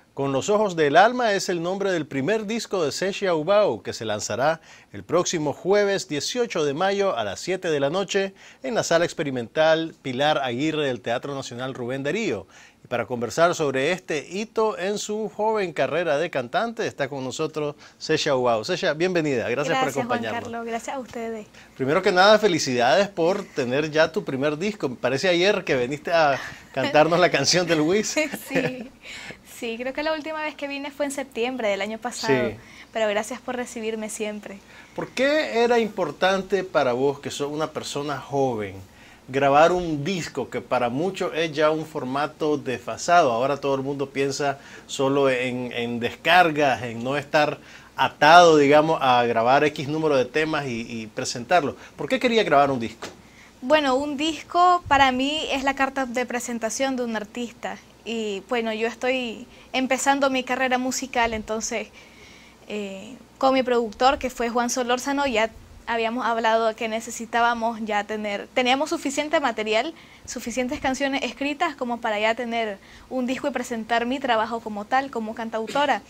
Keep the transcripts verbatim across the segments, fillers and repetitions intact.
Con los ojos del alma es el nombre del primer disco de Sesha Ubao, que se lanzará el próximo jueves dieciocho de mayo a las siete de la noche en la Sala Experimental Pilar Aguirre del Teatro Nacional Rubén Darío. Y para conversar sobre este hito en su joven carrera de cantante está con nosotros Sesha Ubao. Sesha, bienvenida, gracias, gracias por acompañarnos. Juan Carlos, gracias a ustedes. Primero que nada, felicidades por tener ya tu primer disco. Me parece ayer que viniste a cantarnos la canción del Wiz. Sí, sí, creo que la última vez que vine fue en septiembre del año pasado, sí. Pero gracias por recibirme siempre. ¿Por qué era importante para vos, que sos una persona joven, grabar un disco que para muchos es ya un formato desfasado? Ahora todo el mundo piensa solo en, en descargas, en no estar atado, digamos, a grabar X número de temas y, y presentarlo. ¿Por qué quería grabar un disco? Bueno, un disco para mí es la carta de presentación de un artista. Y bueno, yo estoy empezando mi carrera musical, entonces eh, con mi productor, que fue Juan Solórzano, ya habíamos hablado de que necesitábamos ya tener, teníamos suficiente material, suficientes canciones escritas como para ya tener un disco y presentar mi trabajo como tal, como cantautora.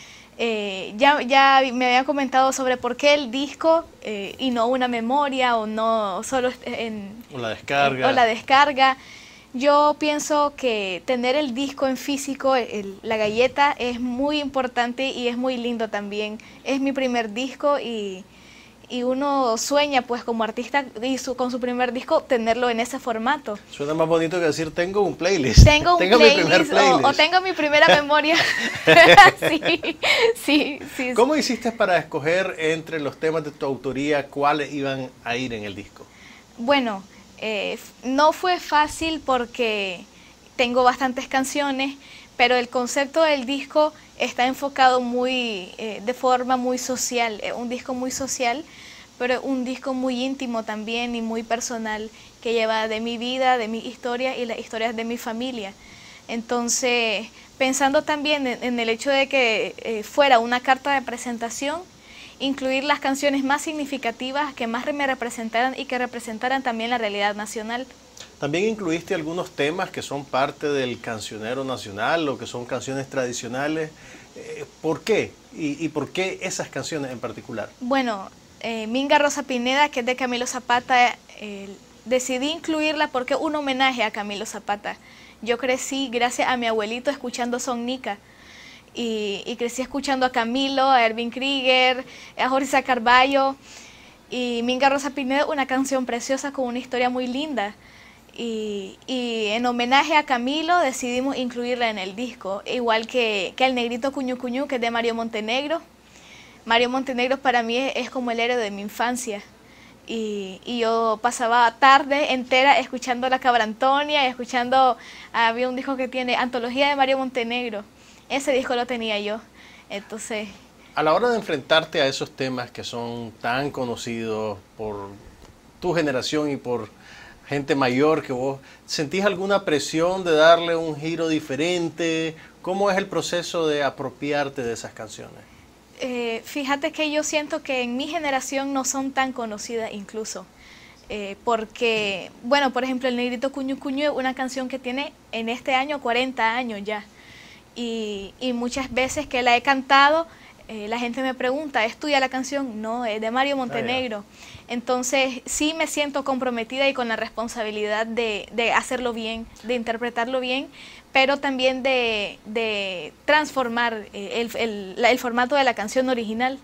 Eh, ya, ya me había comentado sobre por qué el disco eh, y no una memoria o no solo en, o la descarga. En, o la descarga. Yo pienso que tener el disco en físico, el, la galleta, es muy importante y es muy lindo también. Es mi primer disco y, y uno sueña pues como artista y su, con su primer disco tenerlo en ese formato. Suena más bonito que decir tengo un playlist. Tengo un tengo playlist, mi primer playlist. O, o tengo mi primera memoria. sí, sí, sí. ¿Cómo hiciste para escoger entre los temas de tu autoría cuáles iban a ir en el disco? Bueno, Eh, no fue fácil porque tengo bastantes canciones, pero el concepto del disco está enfocado muy, eh, de forma muy social, eh, un disco muy social, pero un disco muy íntimo también y muy personal, que lleva de mi vida, de mi historia y las historias de mi familia. Entonces, pensando también en, en el hecho de que eh, fuera una carta de presentación, incluir las canciones más significativas que más me representaran y que representaran también la realidad nacional. También incluiste algunos temas que son parte del cancionero nacional o que son canciones tradicionales. Eh, ¿Por qué? ¿Y, y por qué esas canciones en particular? Bueno, eh, Minga Rosa Pineda, que es de Camilo Zapata, eh, decidí incluirla porque es un homenaje a Camilo Zapata. Yo crecí gracias a mi abuelito escuchando Son Nica. Y, y crecí escuchando a Camilo, a Erwin Krieger, a Jorge Carballo, y Minga Rosa Pineda, una canción preciosa con una historia muy linda. Y, y en homenaje a Camilo decidimos incluirla en el disco, igual que, que El Negrito Cuñu Cuñu, que es de Mario Montenegro. Mario Montenegro para mí es, es como el héroe de mi infancia. Y, y yo pasaba tarde entera escuchando La Cabra Antonia, escuchando, había un disco que tiene Antología de Mario Montenegro. Ese disco lo tenía yo, entonces... A la hora de enfrentarte a esos temas que son tan conocidos por tu generación y por gente mayor que vos, ¿sentís alguna presión de darle un giro diferente? ¿Cómo es el proceso de apropiarte de esas canciones? Eh, fíjate que yo siento que en mi generación no son tan conocidas incluso. Eh, porque, bueno, por ejemplo, El Negrito Cuñu Cuñu es una canción que tiene en este año cuarenta años ya. Y, y muchas veces que la he cantado, eh, la gente me pregunta, ¿es tuya la canción? No, es de Mario Montenegro. Ah, Entonces sí me siento comprometida y con la responsabilidad de, de hacerlo bien, de interpretarlo bien, pero también de, de transformar eh, el, el, el formato de la canción original.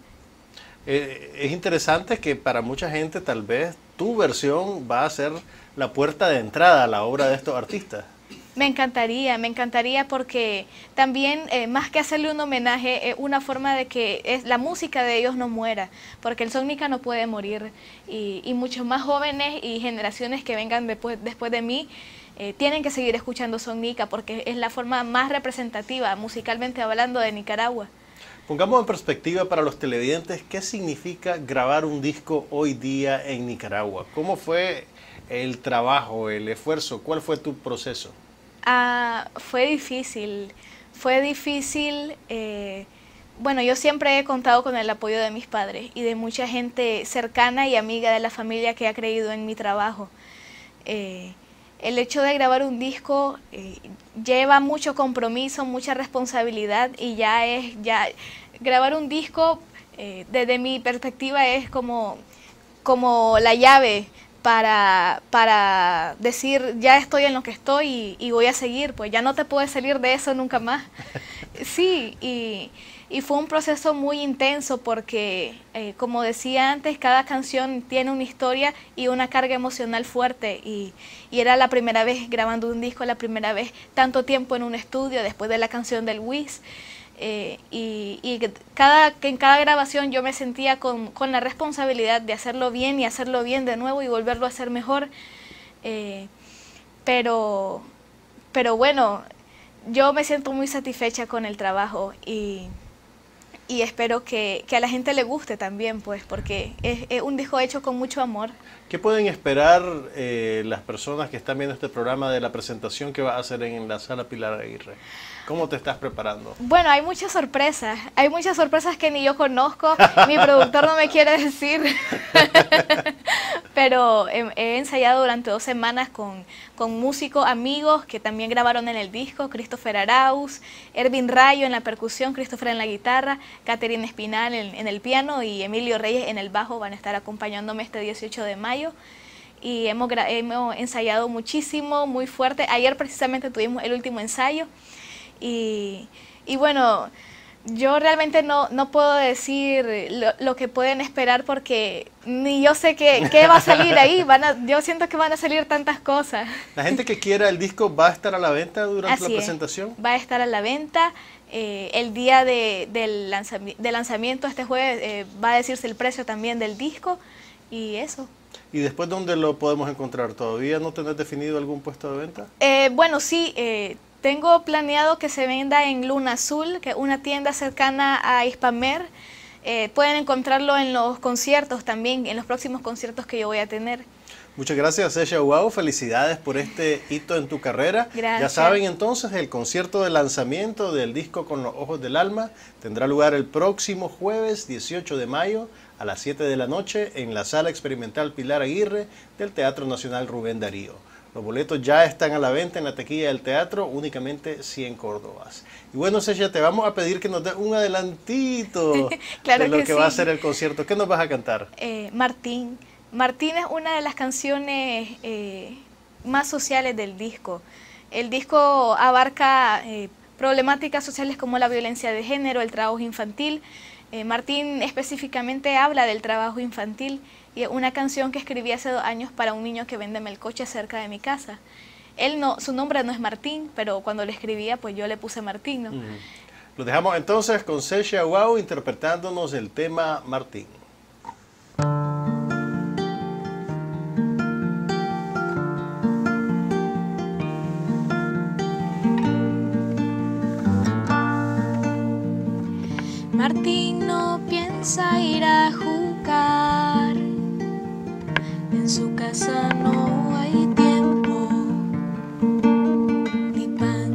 Eh, es interesante que para mucha gente tal vez tu versión va a ser la puerta de entrada a la obra de estos artistas. Me encantaría, me encantaría porque también, eh, más que hacerle un homenaje, es eh, una forma de que es, la música de ellos no muera, porque el Son Nica no puede morir y, y muchos más jóvenes y generaciones que vengan después, después de mí eh, tienen que seguir escuchando Son Nica porque es la forma más representativa, musicalmente hablando, de Nicaragua. Pongamos en perspectiva para los televidentes qué significa grabar un disco hoy día en Nicaragua. ¿Cómo fue el trabajo, el esfuerzo? ¿Cuál fue tu proceso? Ah, fue difícil, fue difícil, eh, bueno, yo siempre he contado con el apoyo de mis padres y de mucha gente cercana y amiga de la familia que ha creído en mi trabajo. Eh, el hecho de grabar un disco eh, lleva mucho compromiso, mucha responsabilidad y ya es, ya grabar un disco eh, desde mi perspectiva es como, como la llave para, para decir ya estoy en lo que estoy y, y voy a seguir, pues ya no te puedes salir de eso nunca más. Sí, y... Y fue un proceso muy intenso porque, eh, como decía antes, cada canción tiene una historia y una carga emocional fuerte. Y, y era la primera vez grabando un disco, la primera vez tanto tiempo en un estudio después de la canción del Wiz. Eh, y y cada, en cada grabación yo me sentía con, con la responsabilidad de hacerlo bien y hacerlo bien de nuevo y volverlo a hacer mejor. Eh, pero, pero bueno, yo me siento muy satisfecha con el trabajo y... Y espero que, que a la gente le guste también, pues, porque es, es un disco hecho con mucho amor. ¿Qué pueden esperar eh, las personas que están viendo este programa de la presentación que va a hacer en la Sala Pilar Aguirre? ¿Cómo te estás preparando? Bueno, hay muchas sorpresas. Hay muchas sorpresas que ni yo conozco. Mi productor no me quiere decir. Pero he, he ensayado durante dos semanas con, con músicos amigos que también grabaron en el disco. Christopher Arauz, Ervin Rayo en la percusión, Christopher en la guitarra, Caterina Espinal en, en el piano y Emilio Reyes en el bajo. Van a estar acompañándome este dieciocho de mayo. Y hemos, hemos ensayado muchísimo, muy fuerte. Ayer precisamente tuvimos el último ensayo. Y, y bueno, yo realmente no, no puedo decir lo, lo que pueden esperar porque ni yo sé qué, qué va a salir ahí. Van a, yo siento que van a salir tantas cosas. La gente que quiera el disco va a estar a la venta durante Así la es, presentación. va a estar a la venta. Eh, el día de, del lanzami de lanzamiento este jueves eh, va a decirse el precio también del disco y eso. ¿Y después dónde lo podemos encontrar? ¿Todavía no tenés definido algún puesto de venta? Eh, bueno, sí. Eh, Tengo planeado que se venda en Luna Azul, que es una tienda cercana a Hispamer. Eh, pueden encontrarlo en los conciertos también, en los próximos conciertos que yo voy a tener. Muchas gracias, Sesha Ubao. Felicidades por este hito en tu carrera. Gracias. Ya saben entonces, el concierto de lanzamiento del disco Con los Ojos del Alma tendrá lugar el próximo jueves dieciocho de mayo a las siete de la noche en la Sala Experimental Pilar Aguirre del Teatro Nacional Rubén Darío. Los boletos ya están a la venta en la taquilla del teatro, únicamente cien córdobas. Y bueno, Sesha, te vamos a pedir que nos des un adelantito claro de lo que, que sí. va a ser el concierto. ¿Qué nos vas a cantar? Eh, Martín. Martín es una de las canciones eh, más sociales del disco. El disco abarca eh, problemáticas sociales como la violencia de género, el trabajo infantil. Eh, Martín específicamente habla del trabajo infantil. Y es una canción que escribí hace dos años para un niño que vende melcoche cerca de mi casa. Él no, su nombre no es Martín, pero cuando le escribía, pues yo le puse Martín, ¿no? Uh-huh. Lo dejamos entonces con Sesha Ubao interpretándonos el tema Martín. Martín no piensa ir a jugar. En su casa no hay tiempo ni pan.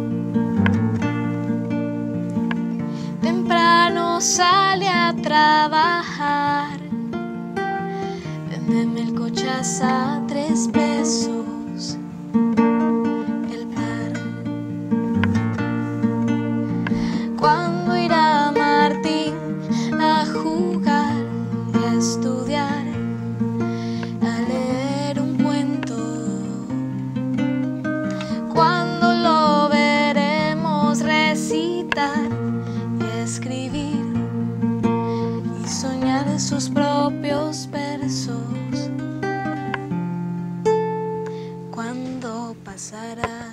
Temprano sale a trabajar. Vende melcochas a tres pesos el par. ¿Cuándo irá Martín a jugar y a estudiar? Sus propios versos. ¿Cuándo pasará?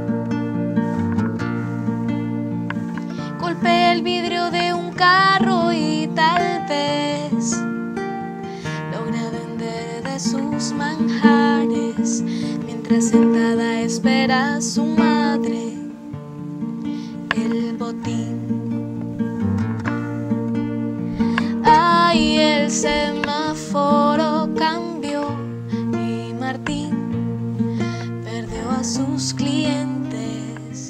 Golpea el vidrio de un carro y tal vez logra vender de sus manjares mientras sentada espera a su madre el botín. Y el semáforo cambió y Martín perdió a sus clientes.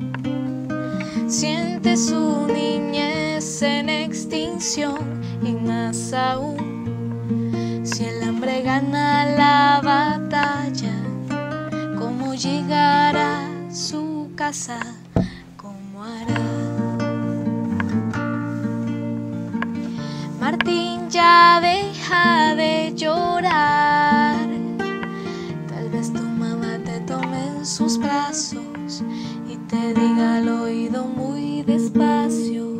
Siente su niñez en extinción y más aún si el hambre gana la batalla llegar a su casa, ¿cómo hará? Martín ya deja de llorar. Tal vez tu mamá te tome en sus brazos y te diga al oído muy despacio: